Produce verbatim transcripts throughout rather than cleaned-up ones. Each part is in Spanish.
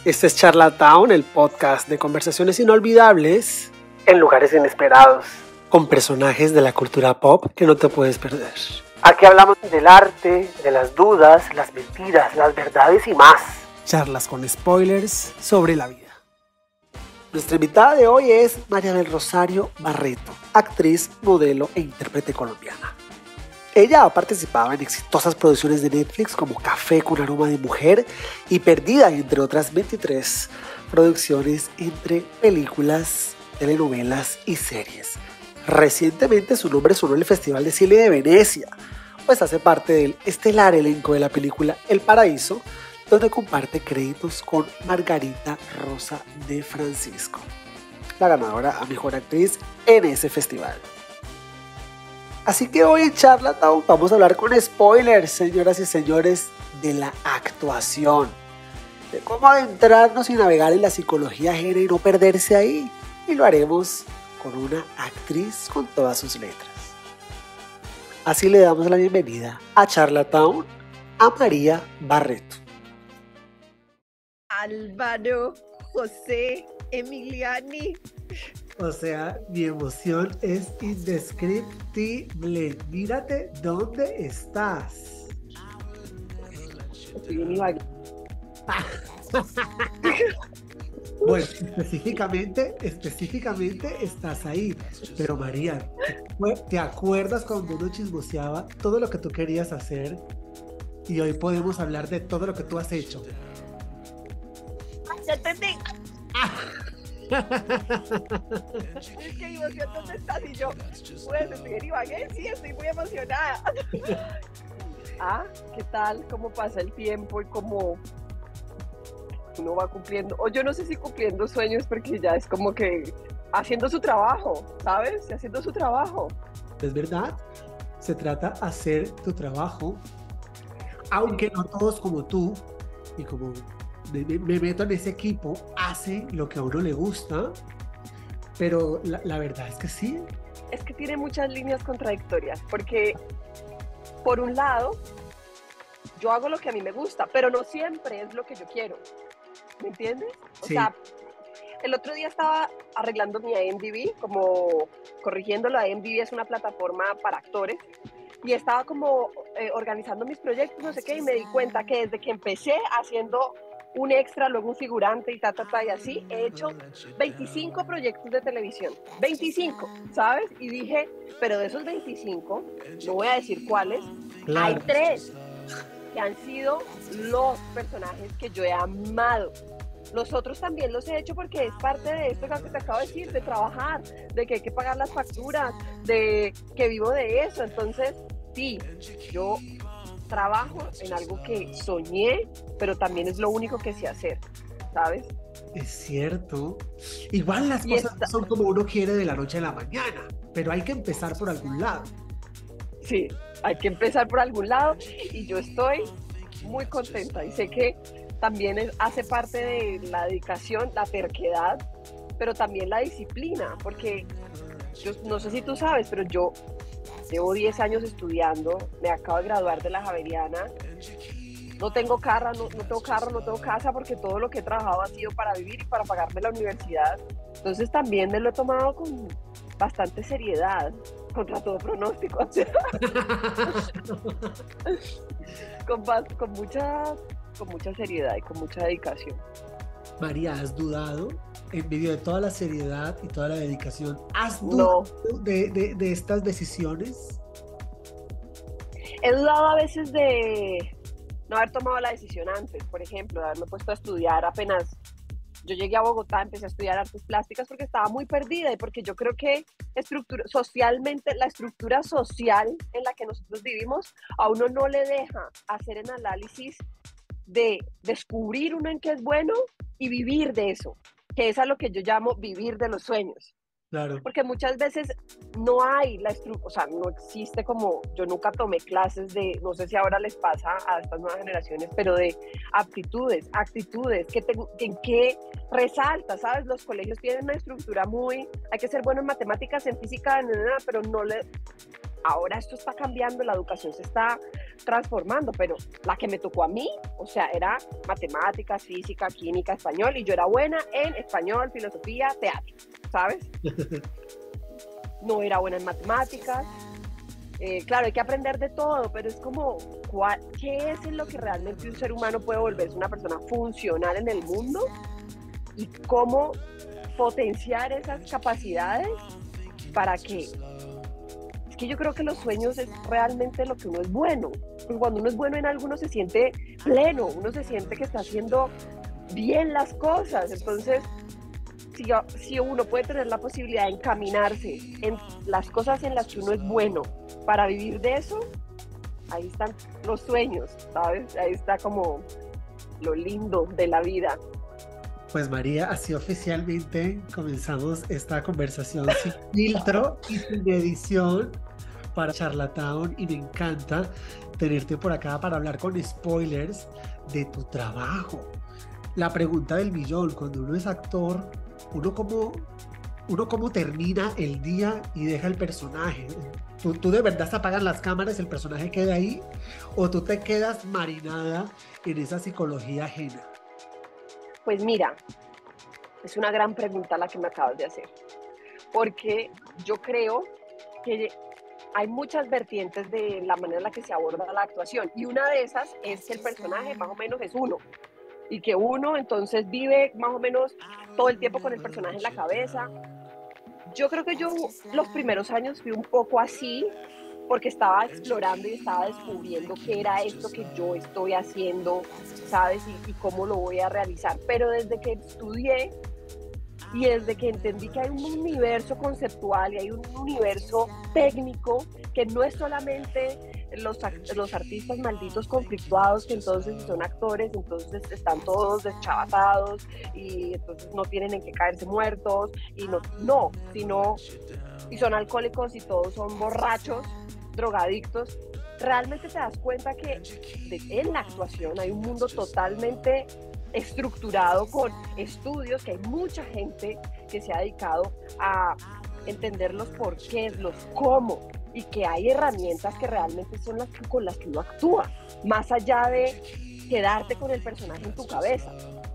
Este es Charlatown, el podcast de conversaciones inolvidables en lugares inesperados, con personajes de la cultura pop que no te puedes perder. Aquí hablamos del arte, de las dudas, las mentiras, las verdades y más. Charlas con spoilers sobre la vida. Nuestra invitada de hoy es María del Rosario Barreto, actriz, modelo e intérprete colombiana. Ella ha participado en exitosas producciones de Netflix como Café con aroma de mujer y Perdida, entre otras veintitrés producciones entre películas, telenovelas y series. Recientemente su nombre sonó en el Festival de Cine de Venecia, pues hace parte del estelar elenco de la película El Paraíso, donde comparte créditos con Margarita Rosa de Francisco, la ganadora a Mejor Actriz en ese festival. Así que hoy en Charlatown vamos a hablar con spoilers, señoras y señores, de la actuación, de cómo adentrarnos y navegar en la psicología ajena y no perderse ahí, y lo haremos con una actriz con todas sus letras. Así le damos la bienvenida a Charlatown a María Barreto. Álvaro José Emiliani. O sea, mi emoción es indescriptible. Mírate dónde estás. Estoy en Ibagué. Bueno, específicamente, específicamente estás ahí. Pero María, ¿te acuerdas cuando uno chismoseaba todo lo que tú querías hacer? Y hoy podemos hablar de todo lo que tú has hecho. ¡Ya te tengo! Es que emoción, ¿dónde estás? Y yo, pues estoy en Ibagué, sí, estoy muy emocionada. Ah, ¿qué tal? ¿Cómo pasa el tiempo y cómo uno va cumpliendo? O yo no sé si cumpliendo sueños, porque ya es como que haciendo su trabajo, ¿sabes? Haciendo su trabajo. Es verdad, se trata de hacer tu trabajo, aunque no todos como tú y como me, me meto en ese equipo, hace lo que a uno le gusta, pero la, la verdad es que sí. Es que tiene muchas líneas contradictorias, porque por un lado, yo hago lo que a mí me gusta, pero no siempre es lo que yo quiero, ¿me entiendes? O Sí. sea, el otro día estaba arreglando mi I M D B, como corrigiéndolo. I M D B es una plataforma para actores, y estaba como eh, organizando mis proyectos, no sé qué, y me di cuenta que desde que empecé haciendo un extra, luego un figurante y ta, ta, ta, y así, he hecho veinticinco proyectos de televisión, veinticinco, ¿sabes? Y dije, pero de esos veinticinco, no voy a decir cuáles, Claro. Hay tres que han sido los personajes que yo he amado. Los otros también los he hecho porque es parte de esto que te acabo de decir, de trabajar, de que hay que pagar las facturas, de que vivo de eso. Entonces, sí, yo trabajo en algo que soñé, pero también es lo único que sé hacer, ¿sabes? Es cierto. Igual las Y cosas esta... no son como uno quiere de la noche a la mañana, pero hay que empezar por algún lado. Sí, hay que empezar por algún lado y yo estoy muy contenta y sé que también es, hace parte de la dedicación, la terquedad, pero también la disciplina, porque yo no sé si tú sabes, pero yo llevo diez años estudiando, me acabo de graduar de la Javeriana, no tengo carro, no, no tengo carro, no tengo casa, porque todo lo que he trabajado ha sido para vivir y para pagarme la universidad. Entonces también me lo he tomado con bastante seriedad, contra todo pronóstico, o sea, con, con, mucha, con mucha seriedad y con mucha dedicación. María, ¿has dudado en medio de toda la seriedad y toda la dedicación? ¿Has dudado no. de, de, de estas decisiones? He dudado a veces de no haber tomado la decisión antes, por ejemplo, de haberme puesto a estudiar apenas. Yo llegué a Bogotá, empecé a estudiar artes plásticas porque estaba muy perdida y porque yo creo que estructura, socialmente, la estructura social en la que nosotros vivimos a uno no le deja hacer el análisis de descubrir uno en qué es bueno y vivir de eso, que es a lo que yo llamo vivir de los sueños. Claro. Porque muchas veces no hay la estructura, o sea, no existe como, yo nunca tomé clases de, no sé si ahora les pasa a estas nuevas generaciones, pero de aptitudes, actitudes, que te, en qué resalta, ¿sabes? Los colegios tienen una estructura muy, hay que ser bueno en matemáticas, en física, pero no le, ahora esto está cambiando, la educación se está transformando, pero la que me tocó a mí, o sea, era matemáticas, física, química, español, y yo era buena en español, filosofía, teatro, ¿sabes? No era buena en matemáticas. Eh, claro, hay que aprender de todo, pero es como, ¿cuál, ¿qué es en lo que realmente un ser humano puede volverse una persona funcional en el mundo? Y cómo potenciar esas capacidades para que... Es que yo creo que los sueños es realmente lo que uno es bueno. Porque cuando uno es bueno en algo, uno se siente pleno, uno se siente que está haciendo bien las cosas. Entonces, si, si uno puede tener la posibilidad de encaminarse en las cosas en las que uno es bueno, para vivir de eso, ahí están los sueños, ¿sabes? Ahí está como lo lindo de la vida. Pues María, así oficialmente comenzamos esta conversación sin filtro y sin edición para Charlatown, y me encanta tenerte por acá para hablar con spoilers de tu trabajo. La pregunta del millón: cuando uno es actor, uno cómo, uno cómo termina el día y deja el personaje. ¿Tú, tú de verdad se apagan las cámaras, el personaje queda ahí, o tú te quedas marinada en esa psicología ajena? Pues mira, es una gran pregunta la que me acabas de hacer, porque yo creo que hay muchas vertientes de la manera en la que se aborda la actuación, y una de esas es que el personaje más o menos es uno, y que uno entonces vive más o menos todo el tiempo con el personaje en la cabeza. Yo creo que yo los primeros años fui un poco así, porque estaba explorando y estaba descubriendo qué era esto que yo estoy haciendo, ¿sabes? Y, y cómo lo voy a realizar. Pero desde que estudié y desde que entendí que hay un universo conceptual y hay un universo técnico, que no es solamente los, los artistas malditos conflictuados, que entonces si son actores, entonces están todos deschavatados y entonces no tienen en qué caerse muertos, y no, no, sino, y son alcohólicos y todos son borrachos, drogadictos. Realmente te das cuenta que de, en la actuación hay un mundo totalmente estructurado con estudios, que hay mucha gente que se ha dedicado a entender los porqués, los cómo, y que hay herramientas que realmente son las que, con las que uno actúa, más allá de quedarte con el personaje en tu cabeza.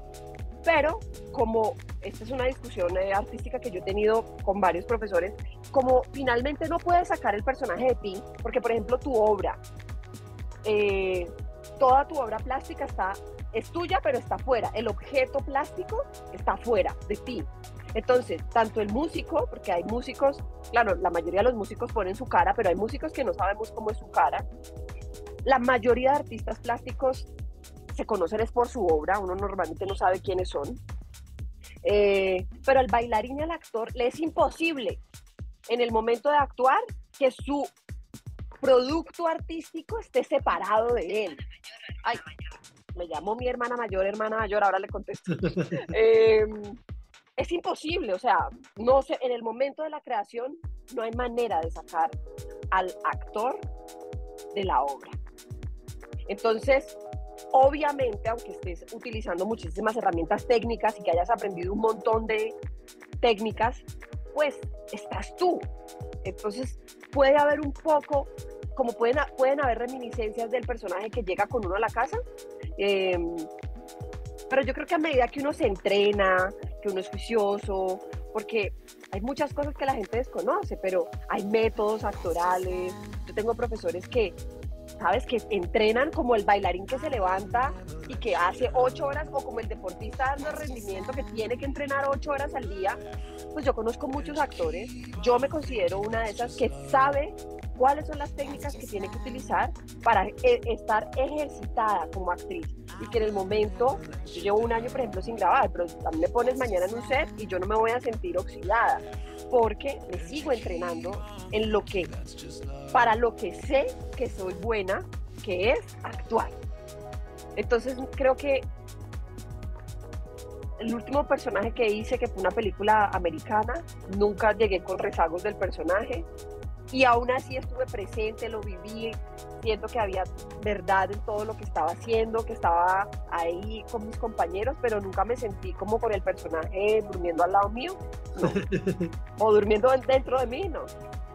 Pero como esta es una discusión eh, artística que yo he tenido con varios profesores, como finalmente no puedes sacar el personaje de ti, porque por ejemplo tu obra, eh, toda tu obra plástica está, es tuya, pero está fuera, el objeto plástico está fuera de ti. Entonces, tanto el músico, porque hay músicos, claro, la mayoría de los músicos ponen su cara, pero hay músicos que no sabemos cómo es su cara. La mayoría de artistas plásticos se conocen es por su obra, uno normalmente no sabe quiénes son. Eh, pero al bailarín y al actor le es imposible en el momento de actuar que su producto artístico esté separado de él. Ay, me llamó mi hermana mayor, hermana mayor, ahora le contesto. Eh, es imposible, o sea, no sé, en el momento de la creación no hay manera de sacar al actor de la obra. Entonces, obviamente, aunque estés utilizando muchísimas herramientas técnicas y que hayas aprendido un montón de técnicas, pues estás tú. Entonces, puede haber un poco, como pueden, pueden haber reminiscencias del personaje que llega con uno a la casa, eh, pero yo creo que a medida que uno se entrena, que uno es juicioso, porque hay muchas cosas que la gente desconoce, pero hay métodos actorales. Yo tengo profesores que, ¿sabes?, que entrenan como el bailarín que se levanta y que hace ocho horas, o como el deportista dando rendimiento que tiene que entrenar ocho horas al día. Pues yo conozco muchos actores, yo me considero una de esas que sabe cuáles son las técnicas que tiene que utilizar para e- estar ejercitada como actriz, y que en el momento, yo llevo un año por ejemplo sin grabar, pero a mí me pones mañana en un set y yo no me voy a sentir oxidada, porque me sigo entrenando en lo que, para lo que sé que soy buena, que es actuar. Entonces creo que el último personaje que hice, que fue una película americana, nunca llegué con rezagos del personaje, y aún así estuve presente, lo viví, siento que había verdad en todo lo que estaba haciendo, que estaba ahí con mis compañeros, pero nunca me sentí como con el personaje durmiendo al lado mío, no. O durmiendo dentro de mí, no.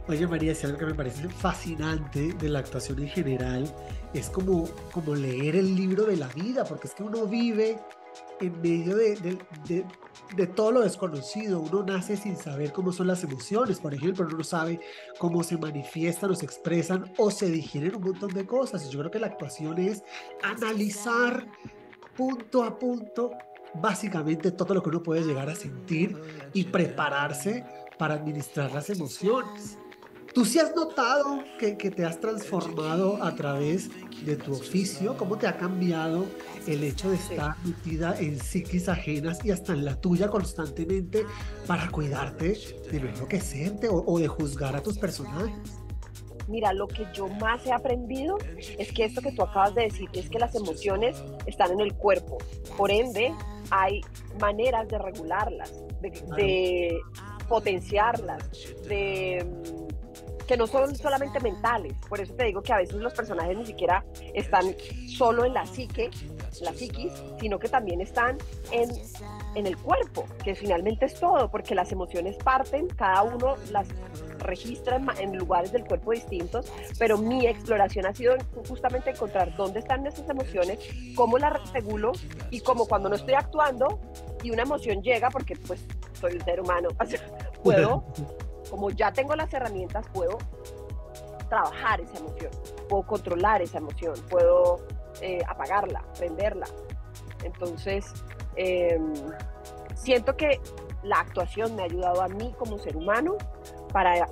Oye María, si algo que me parece fascinante de la actuación en general es como, como leer el libro de la vida, porque es que uno vive en medio de, de, de, de todo lo desconocido. Uno nace sin saber cómo son las emociones, por ejemplo, uno no sabe cómo se manifiestan o se expresan o se digieren un montón de cosas. Y yo creo que la actuación es analizar punto a punto básicamente todo lo que uno puede llegar a sentir y prepararse para administrar las emociones. ¿Tú sí has notado que, que te has transformado a través de tu oficio? ¿Cómo te ha cambiado el hecho de Sí. estar metida en psiquis ajenas y hasta en la tuya constantemente para cuidarte de no enloquecerte o, o de juzgar a tus personajes? Mira, lo que yo más he aprendido es que esto que tú acabas de decir, es que las emociones están en el cuerpo. Por ende, hay maneras de regularlas, de, Claro. de potenciarlas, de que no son solamente mentales. Por eso te digo que a veces los personajes ni siquiera están solo en la psique, la psiquis, sino que también están en, en el cuerpo, que finalmente es todo, porque las emociones parten, cada uno las registra en, en lugares del cuerpo distintos, pero mi exploración ha sido justamente encontrar dónde están esas emociones, cómo las regulo y cómo cuando no estoy actuando y una emoción llega, porque pues soy un ser humano, o sea, puedo, como ya tengo las herramientas, puedo trabajar esa emoción, puedo controlar esa emoción, puedo eh, apagarla, prenderla. Entonces, eh, siento que la actuación me ha ayudado a mí como ser humano para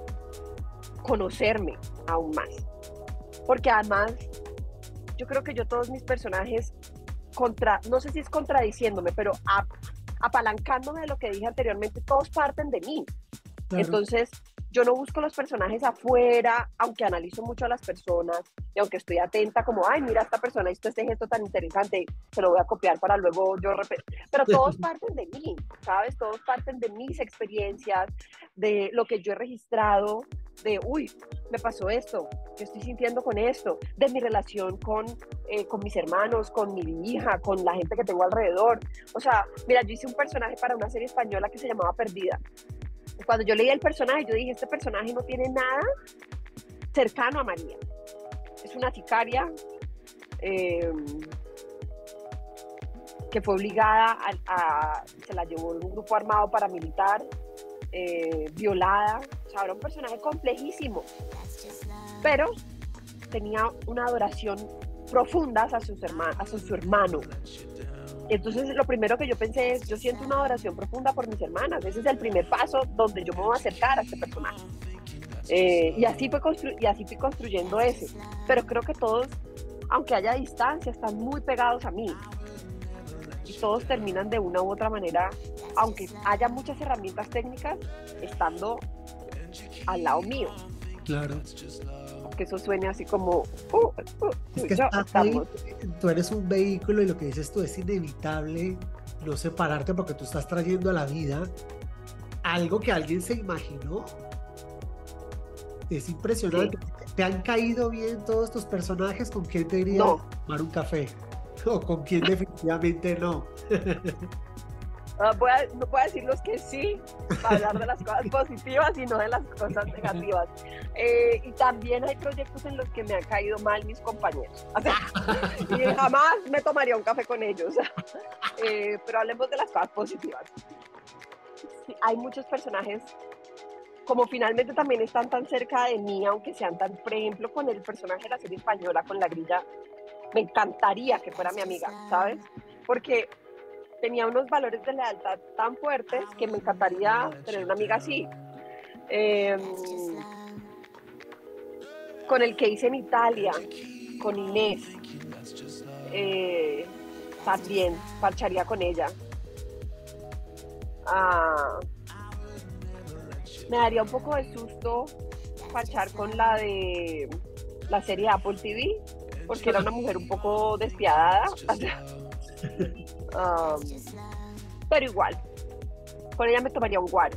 conocerme aún más. Porque además, yo creo que yo todos mis personajes, contra, no sé si es contradiciéndome, pero a, apalancándome de lo que dije anteriormente, todos parten de mí. Claro. Entonces, yo no busco los personajes afuera, aunque analizo mucho a las personas y aunque estoy atenta como, ay, mira, esta persona hizo este gesto tan interesante, se lo voy a copiar para luego yo repetir. Pero todos parten de mí, ¿sabes? Todos parten de mis experiencias, de lo que yo he registrado, de, uy, me pasó esto, ¿qué estoy sintiendo con esto? De mi relación con, eh, con mis hermanos, con mi hija, con la gente que tengo alrededor. O sea, mira, yo hice un personaje para una serie española que se llamaba Perdida. Cuando yo leí el personaje, yo dije, este personaje no tiene nada cercano a María. Es una sicaria eh, que fue obligada a, a, se la llevó un grupo armado paramilitar, eh, violada. O sea, era un personaje complejísimo, pero tenía una adoración profunda hacia, sus hermanos, hacia su hermano. Entonces lo primero que yo pensé es, yo siento una adoración profunda por mis hermanas, ese es el primer paso donde yo me voy a acercar a este personaje. Eh, y, así fue constru- y así fui construyendo ese, pero creo que todos, aunque haya distancia, están muy pegados a mí. Y todos terminan de una u otra manera, aunque haya muchas herramientas técnicas, estando al lado mío. Claro. Que eso suene así como uh, uh, es que yo, estás ahí, tú eres un vehículo y lo que dices tú es inevitable no separarte porque tú estás trayendo a la vida algo que alguien se imaginó. Es impresionante. Sí. ¿Te han caído bien todos tus personajes? ¿Con quién te irías no. a tomar un café? ¿O con quién definitivamente no? Uh, voy, a, no voy a decir los que sí, para hablar de las cosas positivas y no de las cosas negativas. Eh, y también hay proyectos en los que me han caído mal mis compañeros. O sea, y jamás me tomaría un café con ellos. Eh, pero hablemos de las cosas positivas. Sí, hay muchos personajes, como finalmente también están tan cerca de mí, aunque sean tan, por ejemplo, con el personaje de la serie española, con la grilla, me encantaría que fuera mi amiga, ¿sabes? Porque tenía unos valores de lealtad tan fuertes que me encantaría tener una amiga así. Eh, con el que hice en Italia, con Inés, eh, también parcharía con ella. Ah, me daría un poco de susto parchar con la de la serie Apple T V, porque era una mujer un poco despiadada. Um, pero igual, con ella me tomaría un guaro.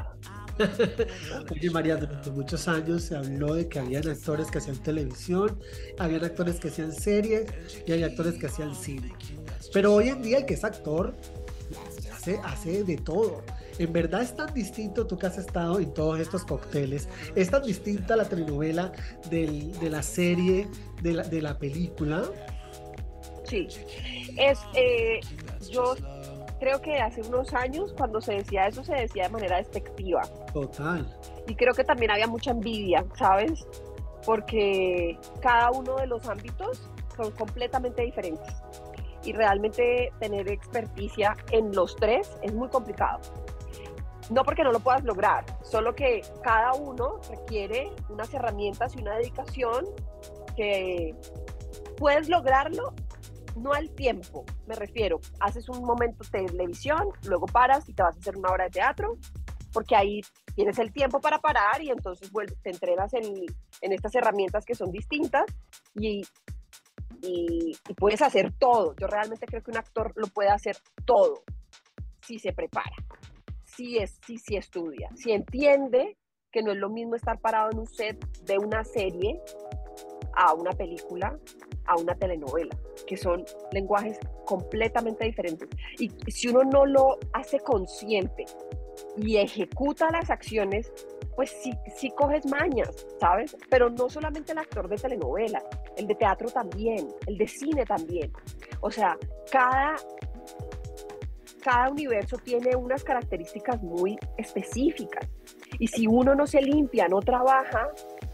Oye María, durante muchos años se habló de que habían actores que hacían televisión, habían actores que hacían series y hay actores que hacían cine. Pero hoy en día el que es actor hace, hace de todo. En verdad es tan distinto, tú que has estado en todos estos cócteles, es tan distinta la telenovela del, de la serie, de la, de la película. Sí, es, eh, yo creo que hace unos años cuando se decía eso se decía de manera despectiva. Total. Y creo que también había mucha envidia, ¿sabes? Porque cada uno de los ámbitos son completamente diferentes. Y realmente tener experticia en los tres es muy complicado. No porque no lo puedas lograr, solo que cada uno requiere unas herramientas y una dedicación que puedes lograrlo, no al tiempo, me refiero. Haces un momento de televisión, luego paras y te vas a hacer una obra de teatro, porque ahí tienes el tiempo para parar y entonces vuelves, te entrenas en, en estas herramientas que son distintas y, y, y puedes hacer todo. Yo realmente creo que un actor lo puede hacer todo si se prepara. Si, es, si, si estudia, si entiende que no es lo mismo estar parado en un set de una serie a una película, a una telenovela, que son lenguajes completamente diferentes. Y si uno no lo hace consciente y ejecuta las acciones, pues sí, sí coges mañas, ¿sabes? Pero no solamente el actor de telenovela, el de teatro también, el de cine también. O sea, cada... cada universo tiene unas características muy específicas y si uno no se limpia, no trabaja,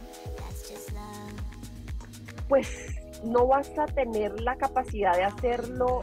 pues no vas a tener la capacidad de hacerlo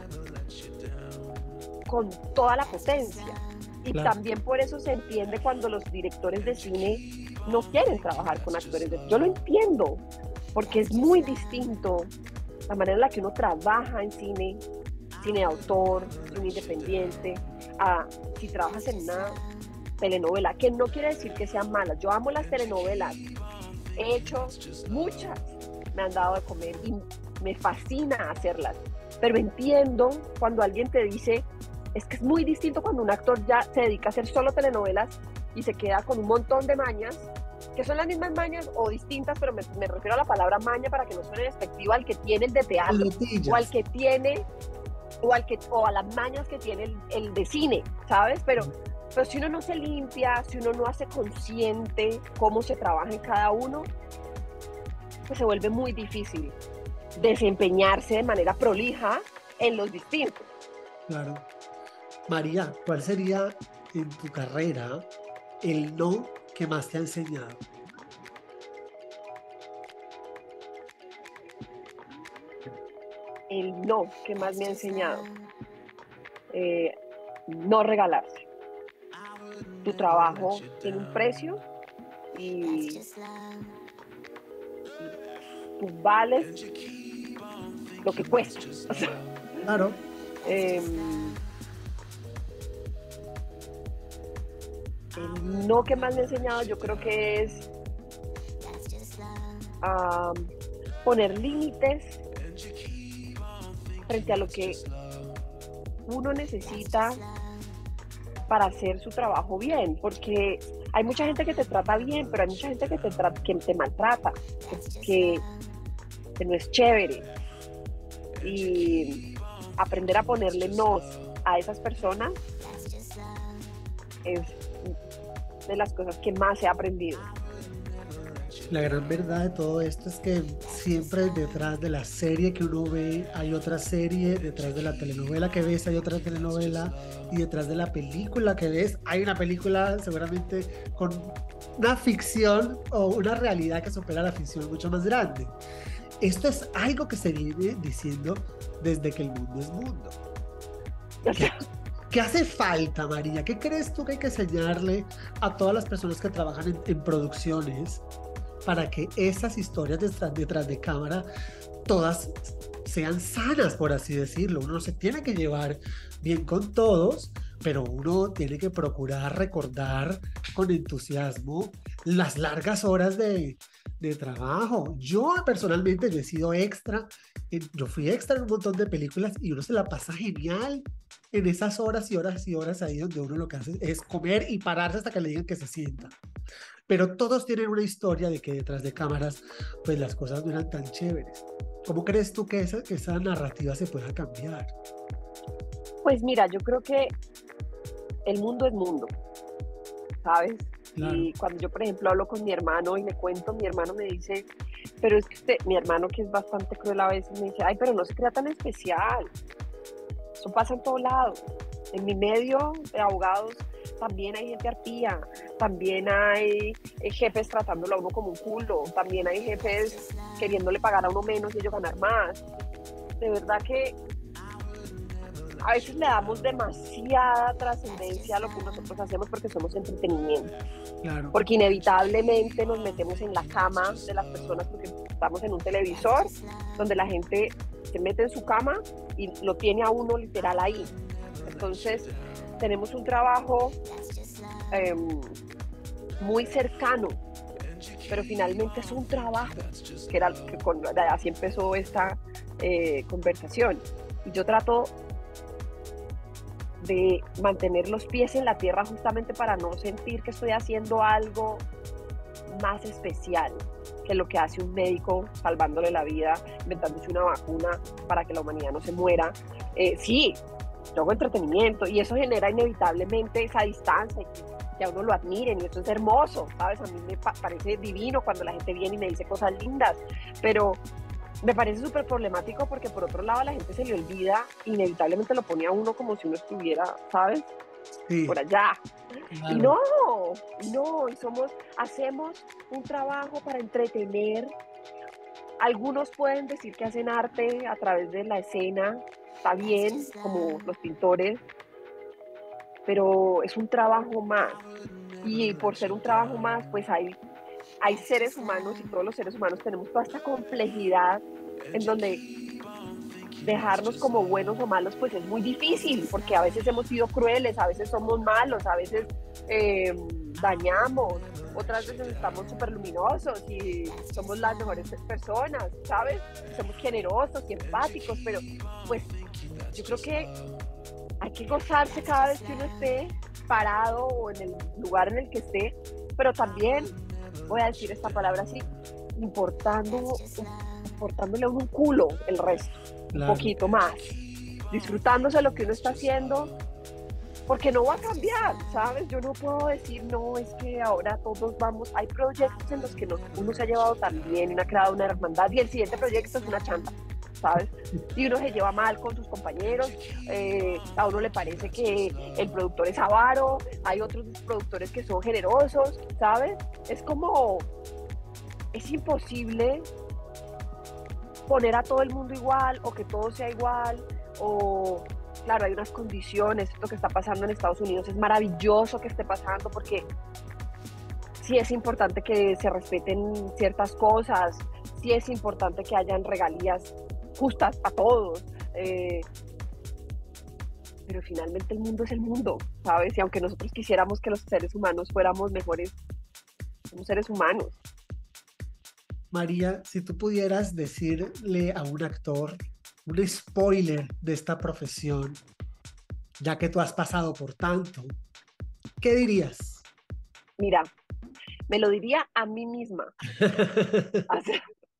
con toda la potencia. Y claro, también por eso se entiende cuando los directores de cine no quieren trabajar con actores de... Yo lo entiendo, porque es muy distinto la manera en la que uno trabaja en cine, cine de autor, cine independiente, a si trabajas en una telenovela, que no quiere decir que sean malas. Yo amo las telenovelas, he hecho muchas, me han dado de comer y me fascina hacerlas, pero entiendo cuando alguien te dice, es que es muy distinto cuando un actor ya se dedica a hacer solo telenovelas y se queda con un montón de mañas, que son las mismas mañas o distintas, pero me, me refiero a la palabra maña para que no suene despectiva al que tiene el de teatro, o al que tiene O, al que, o a las mañas que tiene el, el de cine, ¿sabes? Pero, pero si uno no se limpia, si uno no hace consciente cómo se trabaja en cada uno, pues se vuelve muy difícil desempeñarse de manera prolija en los distintos. Claro. María, ¿cuál sería en tu carrera el no que más te ha enseñado? El no que más me ha enseñado, eh, no regalarse. Tu trabajo tiene un precio y, y tú vales lo que cuesta. Claro. Eh, el no que más me ha enseñado yo creo que es uh, poner límites frente a lo que uno necesita para hacer su trabajo bien, porque hay mucha gente que te trata bien, pero hay mucha gente que te, tra- que te maltrata, que, que no es chévere. Y aprender a ponerle nos a esas personas es de las cosas que más he aprendido. La gran verdad de todo esto es que siempre detrás de la serie que uno ve hay otra serie, detrás de la telenovela que ves hay otra telenovela y detrás de la película que ves hay una película seguramente con una ficción o una realidad que supera la ficción mucho más grande. Esto es algo que se viene diciendo desde que el mundo es mundo. ¿Qué, qué hace falta, María? ¿Qué crees tú que hay que enseñarle a todas las personas que trabajan en, en producciones para que esas historias detrás, detrás de cámara todas sean sanas, por así decirlo? Uno no se tiene que llevar bien con todos, pero uno tiene que procurar recordar con entusiasmo las largas horas de, de trabajo. Yo personalmente yo he sido extra, en, yo fui extra en un montón de películas y uno se la pasa genial en esas horas y horas y horas ahí donde uno lo que hace es comer y pararse hasta que le digan que se sienta. Pero todos tienen una historia de que detrás de cámaras pues las cosas no eran tan chéveres. ¿Cómo crees tú que esa, que esa narrativa se pueda cambiar? Pues mira, yo creo que el mundo es mundo, ¿sabes? Claro. Y cuando yo, por ejemplo, hablo con mi hermano y le cuento, mi hermano me dice, pero es que usted, mi hermano que es bastante cruel a veces, me dice, ay, pero no se crea tan especial. Eso pasa en todo lado. En mi medio de abogados también hay gente arpía, también hay eh, jefes tratándolo a uno como un culo, también hay jefes queriéndole pagar a uno menos y ellos ganar más. De verdad que a veces le damos demasiada trascendencia a lo que nosotros hacemos porque somos entretenimiento. Claro. Porque inevitablemente nos metemos en la cama de las personas porque estamos en un televisor donde la gente se mete en su cama y lo tiene a uno literal ahí. Entonces tenemos un trabajo eh, muy cercano, pero finalmente es un trabajo, que era que con, así empezó esta eh, conversación. Y yo trato de mantener los pies en la tierra justamente para no sentir que estoy haciendo algo más especial que lo que hace un médico salvándole la vida, inventándose una vacuna para que la humanidad no se muera. Eh, sí, yo hago entretenimiento y eso genera inevitablemente esa distancia y que, que a uno lo admiren y eso es hermoso, ¿sabes? A mí me pa- parece divino cuando la gente viene y me dice cosas lindas, pero me parece súper problemático porque por otro lado la gente se le olvida, inevitablemente lo pone a uno como si uno estuviera, ¿sabes? Sí. Por allá. Claro. Y no, no, y somos, hacemos un trabajo para entretener. Algunos pueden decir que hacen arte a través de la escena, está bien, como los pintores, pero es un trabajo más. Y por ser un trabajo más, pues hay, hay seres humanos y todos los seres humanos tenemos toda esta complejidad en donde dejarnos como buenos o malos pues es muy difícil porque a veces hemos sido crueles, a veces somos malos, a veces eh, dañamos, otras veces estamos súper luminosos y somos las mejores personas, ¿sabes? Somos generosos y empáticos, pero pues yo creo que hay que gozarse cada vez que uno esté parado o en el lugar en el que esté, pero también, voy a decir esta palabra así, importando, importándole a uno un culo el resto. Claro. Un poquito más, disfrutándose lo que uno está haciendo, porque no va a cambiar, ¿sabes? Yo no puedo decir, no, es que ahora todos vamos, hay proyectos en los que nos, uno se ha llevado tan bien y uno ha creado una hermandad y el siguiente proyecto es una chanta, ¿sabes? Y uno se lleva mal con sus compañeros, eh, a uno le parece que el productor es avaro, hay otros productores que son generosos, ¿sabes? Es como, es imposible poner a todo el mundo igual o que todo sea igual o claro, hay unas condiciones, esto que está pasando en Estados Unidos es maravilloso que esté pasando porque sí es importante que se respeten ciertas cosas, sí es importante que hayan regalías justas a todos, eh, pero finalmente el mundo es el mundo, ¿sabes? Y aunque nosotros quisiéramos que los seres humanos fuéramos mejores, somos seres humanos. María, si tú pudieras decirle a un actor un spoiler de esta profesión, ya que tú has pasado por tanto, ¿qué dirías? Mira, me lo diría a mí misma. Hace,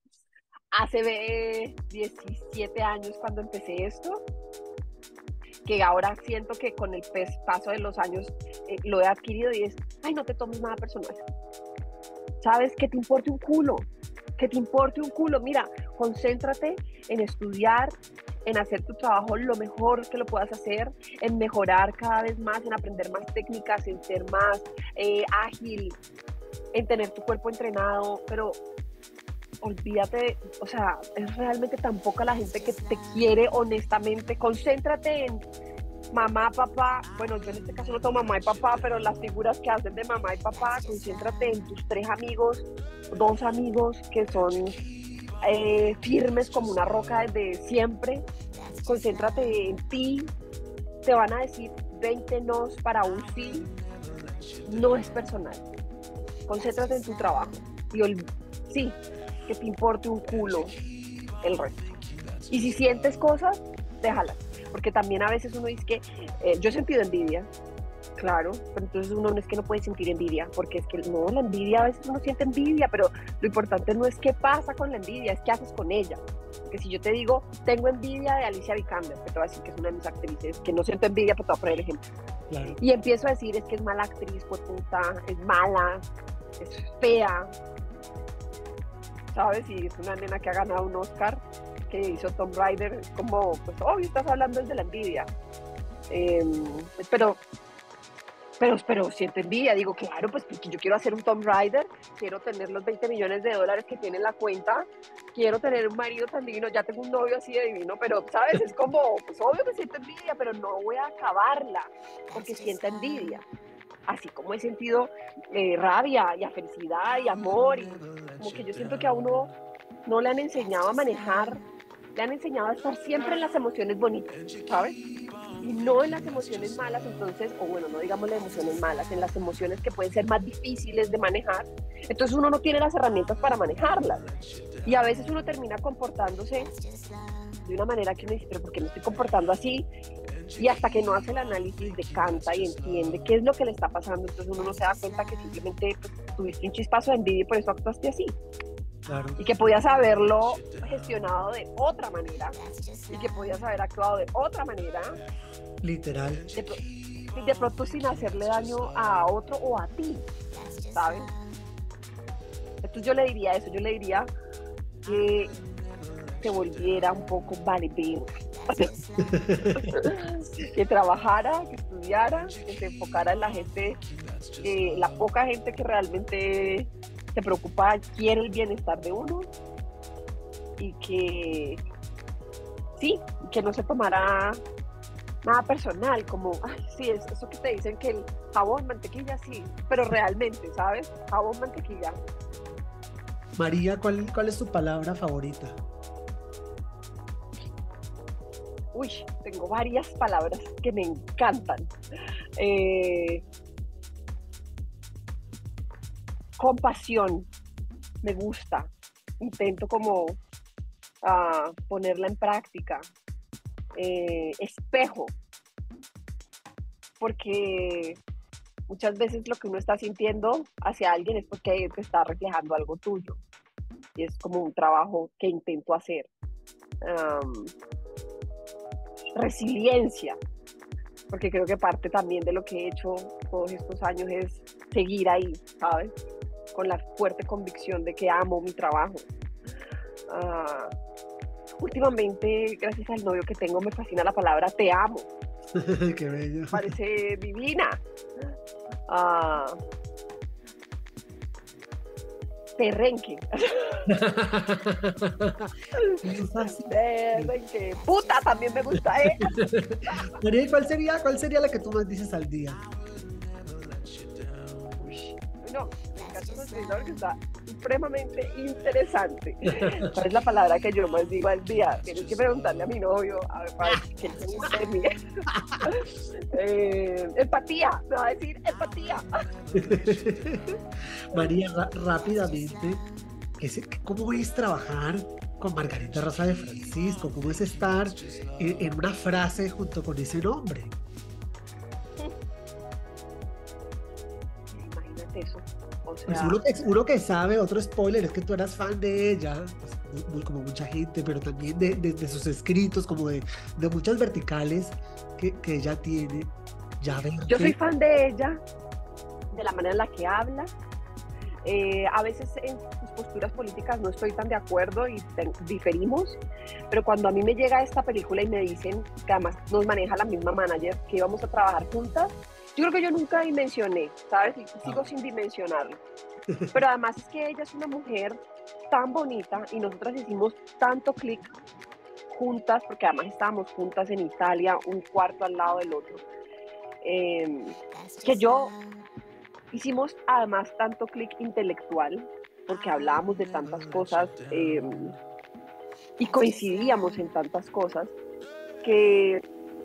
hace diecisiete años cuando empecé esto, que ahora siento que con el paso de los años eh, lo he adquirido y es, ay, no te tomes nada personal. ¿Sabes? Que te importe un culo. Que te importe un culo, mira, concéntrate en estudiar, en hacer tu trabajo lo mejor que lo puedas hacer, en mejorar cada vez más, en aprender más técnicas, en ser más eh, ágil, en tener tu cuerpo entrenado, pero olvídate, o sea, es realmente tan poca la gente que te quiere honestamente, concéntrate en mamá, papá, bueno, yo en este caso no tengo mamá y papá, pero las figuras que hacen de mamá y papá, concéntrate en tus tres amigos, dos amigos que son eh, firmes como una roca desde siempre, concéntrate en ti, te van a decir veinte nos para un sí, no es personal, concéntrate en tu trabajo y ol- sí, que te importe un culo el resto. Y si sientes cosas, déjalas. Porque también a veces uno dice que eh, yo he sentido envidia, Claro, pero entonces uno no es que no puede sentir envidia, porque es que no, la envidia, a veces uno siente envidia, pero lo importante no es qué pasa con la envidia, es qué haces con ella. Porque si yo te digo, tengo envidia de Alicia Vikander, que te voy a decir que es una de mis actrices, que no siento envidia, pero te voy a poner el ejemplo. Claro. Y empiezo a decir, es que es mala actriz, pues puta, es mala, es fea, ¿sabes? Y es una nena que ha ganado un Oscar, que hizo Tomb Raider, es como, pues, oh, estás hablando de la envidia. Eh, pero... Pero, pero siento envidia, digo, claro, pues porque yo quiero hacer un Tomb Raider, quiero tener los veinte millones de dólares que tiene en la cuenta, quiero tener un marido tan divino, ya tengo un novio así de divino, pero, ¿sabes? Es como, pues obvio que siento envidia, pero no voy a acabarla porque siento envidia. Así como he sentido eh, rabia y felicidad y amor, y como que yo siento que a uno no le han enseñado a manejar, le han enseñado a estar siempre en las emociones bonitas, ¿sabes? Y no en las emociones malas, entonces, o bueno, no digamos las emociones malas, en las emociones que pueden ser más difíciles de manejar, entonces uno no tiene las herramientas para manejarlas. Y a veces uno termina comportándose de una manera que uno dice, pero ¿por qué me estoy comportando así? Y hasta que no hace el análisis, decanta y entiende qué es lo que le está pasando, entonces uno no se da cuenta que simplemente pues, tuviste un chispazo de envidia y por eso actuaste así. Claro. Y que podías haberlo gestionado de otra manera y que podías haber actuado de otra manera, literal, de, pro- de pronto sin hacerle daño a otro o a ti, ¿sabes? Entonces yo le diría eso, yo le diría que se volviera un poco valiente, que trabajara, que estudiara, que se enfocara en la gente, eh, la poca gente que realmente se preocupa, quiere el bienestar de uno y que sí, que no se tomara nada personal, como, ay, sí, es eso que te dicen que el jabón, mantequilla, sí, pero realmente, ¿sabes? Jabón, mantequilla. María, ¿cuál, cuál es tu palabra favorita? Uy, tengo varias palabras que me encantan. Eh, compasión, me gusta. Intento como uh, ponerla en práctica. Eh, espejo, porque muchas veces lo que uno está sintiendo hacia alguien es porque te está reflejando algo tuyo. Y es como un trabajo que intento hacer. Um, resiliencia, porque creo que parte también de lo que he hecho todos estos años es seguir ahí, ¿sabes? Con la fuerte convicción de que amo mi trabajo. Uh, últimamente, gracias al novio que tengo, me fascina la palabra te amo. Qué bello. Parece divina. Uh, Perrenque. Perrenque. Puta, también me gusta, ¿eh? María, ¿cuál sería, ¿cuál sería la que tú más dices al día? Uy, no, me encanta un escritor que está supremamente interesante. ¿Cuál es la palabra que yo más digo al día? Tienes que preguntarle a mi novio a ver para ver qué te gusta de mí. eh, empatía, me va a decir empatía. María, rápidamente, ¿cómo es trabajar con Margarita Rosa de Francisco? ¿Cómo es estar en, en una frase junto con ese nombre? Imagínate eso. O sea, pues uno, que, uno que sabe, otro spoiler, es que tú eras fan de ella, pues, muy, muy, como mucha gente, pero también de, de, de sus escritos, como de, de muchas verticales que, que ella tiene. Ya ven Yo que... soy fan de ella, de la manera en la que habla. Eh, a veces en sus posturas políticas no estoy tan de acuerdo y te, diferimos, pero cuando a mí me llega esta película y me dicen que además nos maneja la misma manager, que íbamos a trabajar juntas, yo creo que yo nunca dimensioné, ¿sabes? Y sigo ah. sin dimensionarlo. Pero además es que ella es una mujer tan bonita y nosotras hicimos tanto clic juntas, porque además estábamos juntas en Italia, un cuarto al lado del otro, eh, que yo... Hicimos además tanto clic intelectual, porque hablábamos de tantas cosas eh, y coincidíamos en tantas cosas, que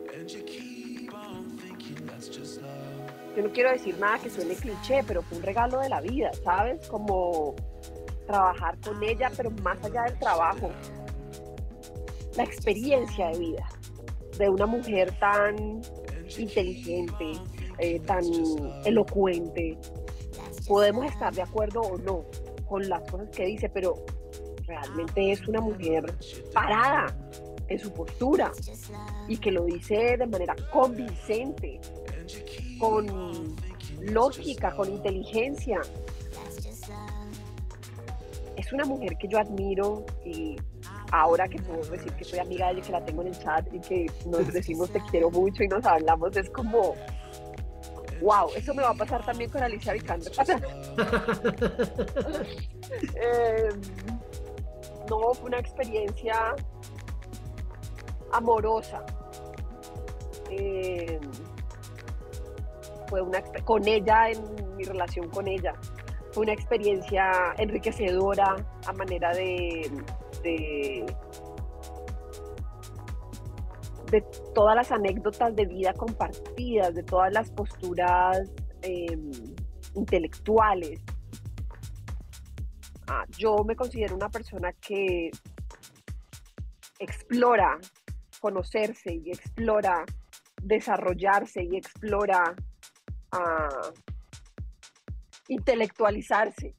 yo no quiero decir nada que suene cliché, pero fue un regalo de la vida, ¿sabes? Como trabajar con ella, pero más allá del trabajo, la experiencia de vida de una mujer tan inteligente, eh, tan elocuente. Podemos estar de acuerdo o no con las cosas que dice, pero realmente es una mujer parada en su postura y que lo dice de manera convincente, con lógica, con inteligencia. Es una mujer que yo admiro y ahora que puedo decir que soy amiga de ella, que la tengo en el chat y que nos decimos te quiero mucho y nos hablamos, es como wow, eso me va a pasar también con Alicia Vikander. eh, no, fue una experiencia amorosa. Eh, fue una con ella, en mi relación con ella, fue una experiencia enriquecedora a manera de, de, de todas las anécdotas de vida compartidas, de todas las posturas eh, intelectuales. Ah, yo me considero una persona que explora conocerse y explora desarrollarse y explora uh, intelectualizarse.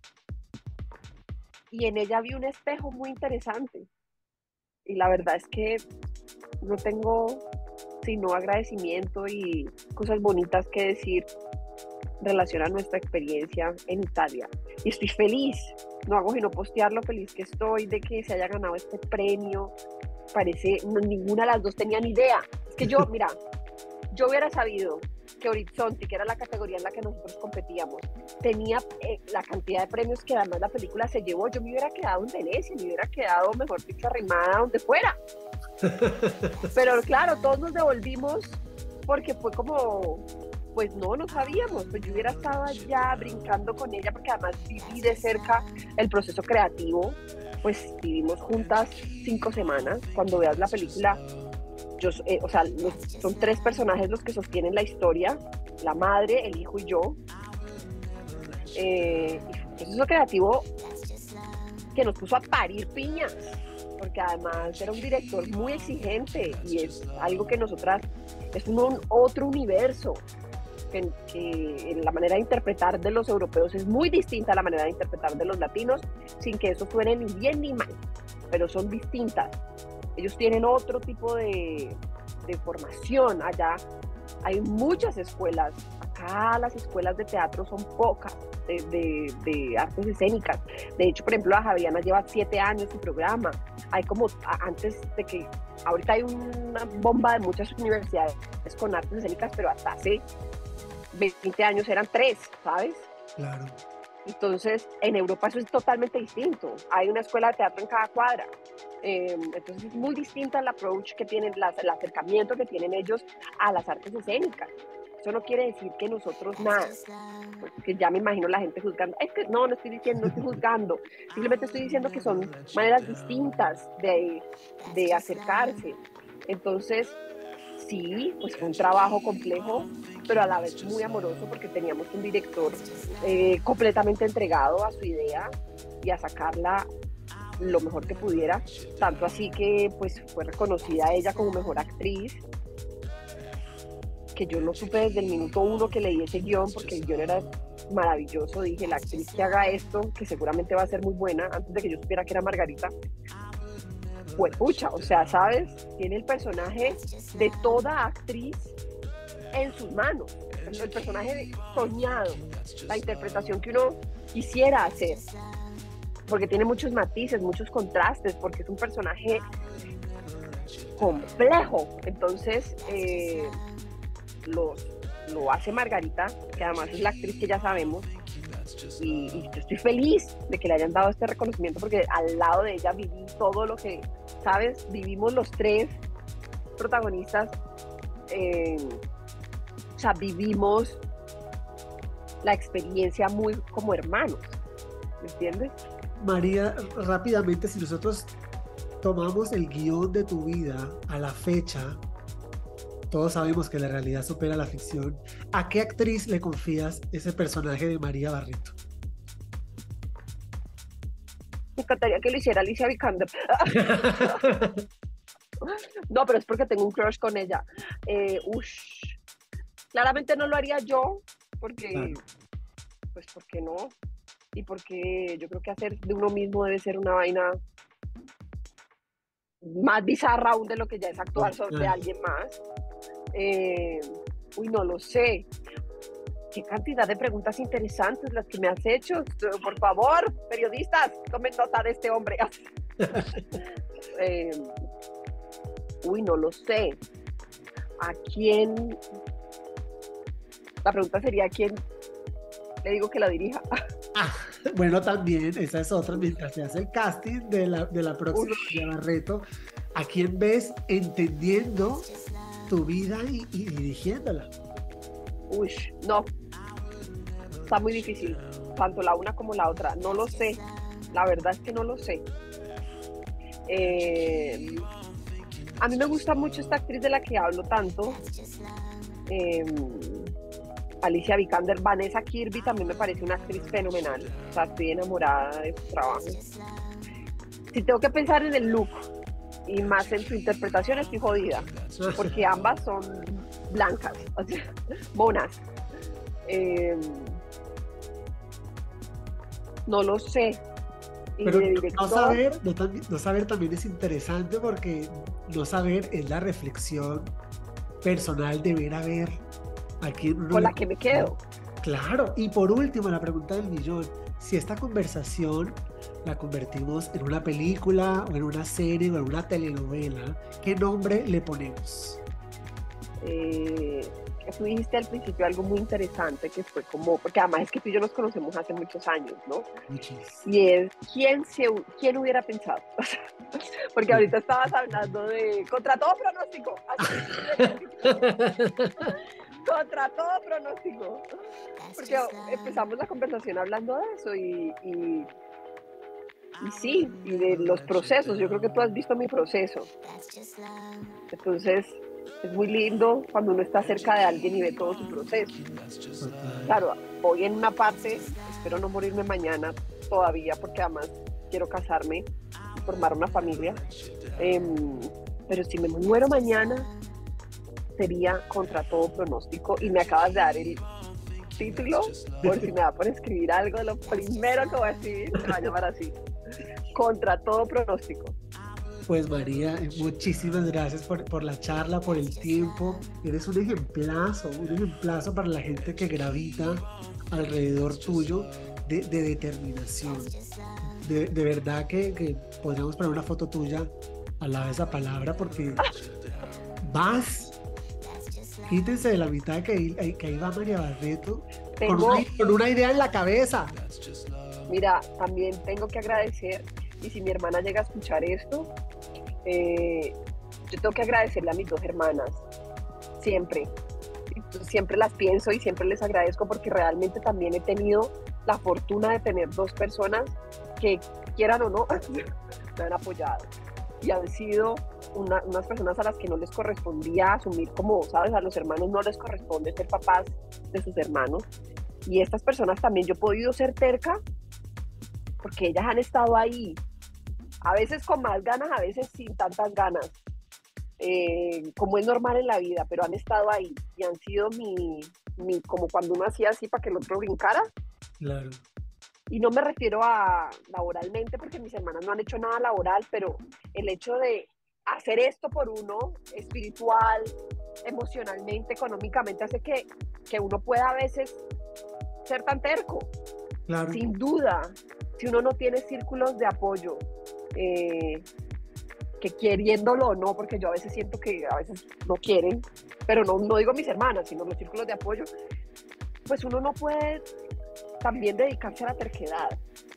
Y en ella vi un espejo muy interesante. Y la verdad es que no tengo sino agradecimiento y cosas bonitas que decir en relación a nuestra experiencia en Italia. Y estoy feliz, no hago sino postear lo feliz que estoy de que se haya ganado este premio. Parece, no, ninguna de las dos tenía ni idea. Es que yo, mira, yo hubiera sabido que Horizonte, que era la categoría en la que nosotros competíamos, tenía eh, la cantidad de premios que además la película se llevó, yo me hubiera quedado en Venecia, me hubiera quedado, mejor dicho, arrimada donde fuera. Pero claro, todos nos devolvimos porque fue como, pues no, no sabíamos, pues yo hubiera estado allá brincando con ella porque además viví de cerca el proceso creativo, pues vivimos juntas cinco semanas. Cuando veas la película, yo, eh, o sea, los, son tres personajes los que sostienen la historia, la madre, el hijo y yo. Eh, y fue un proceso creativo que nos puso a parir piñas, porque además era un director muy exigente y es algo que nosotras, es un otro universo, que, que la manera de interpretar de los europeos es muy distinta a la manera de interpretar de los latinos, sin que eso suene ni bien ni mal, pero son distintas. Ellos tienen otro tipo de, de formación. Allá hay muchas escuelas, acá las escuelas de teatro son pocas, de, de, de artes escénicas. De hecho, por ejemplo, la Javeriana lleva siete años su programa. Hay como, antes de que, ahorita hay una bomba de muchas universidades con artes escénicas, pero hasta hace veinte años eran tres, ¿sabes? Claro. Entonces, en Europa eso es totalmente distinto. Hay una escuela de teatro en cada cuadra. Eh, entonces, es muy distinta el approach que tienen, las, el acercamiento que tienen ellos a las artes escénicas. Eso no quiere decir que nosotros nada, porque ya me imagino la gente juzgando. Es que no, no estoy diciendo, no estoy juzgando. Simplemente estoy diciendo que son maneras distintas de, de acercarse. Entonces, sí, pues fue un trabajo complejo, pero a la vez muy amoroso, porque teníamos un director eh, completamente entregado a su idea y a sacarla lo mejor que pudiera, tanto así que pues fue reconocida ella como mejor actriz, que yo lo supe desde el minuto uno que leí ese guión, porque el guión era maravilloso. Dije, la actriz que haga esto, que seguramente va a ser muy buena, antes de que yo supiera que era Margarita, pues pucha, o sea, ¿sabes? Tiene el personaje de toda actriz en sus manos, el personaje soñado, la interpretación que uno quisiera hacer, porque tiene muchos matices, muchos contrastes, porque es un personaje complejo. Entonces, eh, los, lo hace Margarita, que además es la actriz que ya sabemos, y, y yo estoy feliz de que le hayan dado este reconocimiento, porque al lado de ella viví todo lo que, ¿sabes? Vivimos los tres protagonistas, eh, o sea, vivimos la experiencia muy como hermanos, ¿me entiendes? María, rápidamente, si nosotros tomamos el guión de tu vida a la fecha, todos sabemos que la realidad supera la ficción. ¿A qué actriz le confías ese personaje de María Barreto? Me encantaría que lo hiciera Alicia Vikander. No, pero es porque tengo un crush con ella. Eh, ush. Claramente no lo haría yo, porque, Claro. pues, ¿por qué no? Y porque yo creo que hacer de uno mismo debe ser una vaina más bizarra aún de lo que ya es actuar sobre Claro. alguien más. Eh, uy, no lo sé. Qué cantidad de preguntas interesantes las que me has hecho. Por favor, periodistas, tomen nota de este hombre. eh, uy, no lo sé. ¿A quién? La pregunta sería: ¿a quién le digo que la dirija? Ah, bueno, también, esa es otra, mientras se hace el casting de la, de la próxima Ush. María Barreto, ¿a quién ves entendiendo tu vida y, y dirigiéndola? Uy, no. Está muy difícil. Tanto la una como la otra. No lo sé. La verdad es que no lo sé. Eh, a mí me gusta mucho esta actriz de la que hablo tanto. Eh, Alicia Vikander. Vanessa Kirby también me parece una actriz fenomenal. O sea, estoy enamorada de su trabajo. Si tengo que pensar en el look y más en su interpretación, estoy jodida. Porque ambas son blancas, o sea, monas. Eh, no lo sé. Y Pero de no director, saber, no, tam- no saber también es interesante porque no saber es la reflexión personal de ver a ver a quién uno con le- la que me quedo. Claro, y por último, la pregunta del millón, si esta conversación la convertimos en una película o en una serie o en una telenovela, ¿qué nombre le ponemos? Eh, que tú dijiste al principio algo muy interesante que fue como, porque además es que tú y yo nos conocemos hace muchos años, ¿no? Muchísimo. Y es, ¿quién, se, quién hubiera pensado? Porque ahorita estabas hablando de contra todo pronóstico. Contra todo pronóstico. Porque empezamos la conversación hablando de eso y, y, y sí, y de los procesos. Yo creo que tú has visto mi proceso. Entonces, es muy lindo cuando uno está cerca de alguien y ve todo su proceso. Claro, voy en una parte, espero no morirme mañana todavía, porque además quiero casarme y formar una familia. Eh, pero si me muero mañana, sería contra todo pronóstico. Y me acabas de dar el título, por si me da por escribir algo, lo primero que voy a escribir se va a llamar así: Contra todo pronóstico. Pues María, muchísimas gracias por, por la charla, por el tiempo. Eres un ejemplazo, un ejemplazo para la gente que gravita alrededor tuyo de, de determinación. De, de verdad que, que podríamos poner una foto tuya al lado de esa palabra porque vas, quítense de la mitad que ahí, que ahí va María Barreto Tengo, con, una, con una idea en la cabeza. Mira, también tengo que agradecer, y si mi hermana llega a escuchar esto, eh, yo tengo que agradecerle a mis dos hermanas, siempre. Siempre las pienso y siempre les agradezco porque realmente también he tenido la fortuna de tener dos personas que, quieran o no, me han apoyado. Y han sido una, unas personas a las que no les correspondía asumir, como, ¿sabes? A los hermanos no les corresponde ser papás de sus hermanos. Y estas personas también yo he podido ser terca porque ellas han estado ahí, a veces con más ganas, a veces sin tantas ganas, eh, como es normal en la vida, pero han estado ahí y han sido mi, mi como cuando uno hacía así para que el otro brincara. Claro. Y no me refiero a laboralmente, porque mis hermanas no han hecho nada laboral, pero el hecho de hacer esto por uno, espiritual, emocionalmente, económicamente, hace que, que uno pueda a veces ser tan terco. Claro. Sin duda, si uno no tiene círculos de apoyo, eh, que queriéndolo o no, porque yo a veces siento que a veces no quieren, pero no, no digo mis hermanas, sino los círculos de apoyo, pues uno no puede también dedicarse a la terquedad.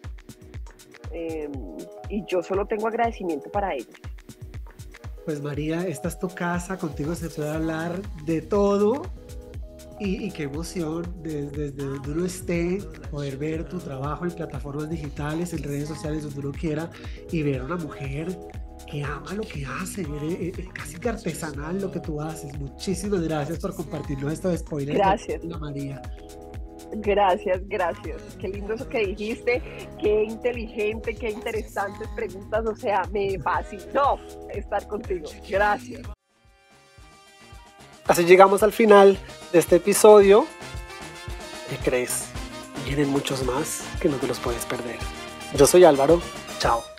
Eh, y yo solo tengo agradecimiento para ellos. Pues María, esta es tu casa, contigo se puede hablar de todo y, y qué emoción desde, desde donde uno esté poder ver tu trabajo en plataformas digitales, en redes sociales, donde uno quiera, y ver a una mujer que ama lo que hace, es, es casi que artesanal lo que tú haces. Muchísimas gracias por compartirnos estos spoilers. Gracias. De María. Gracias, gracias. Qué lindo eso que dijiste, qué inteligente, qué interesantes preguntas, o sea, me fascinó estar contigo. Gracias. Así llegamos al final de este episodio. ¿Qué crees? Vienen muchos más que no te los puedes perder. Yo soy Álvaro. Chao.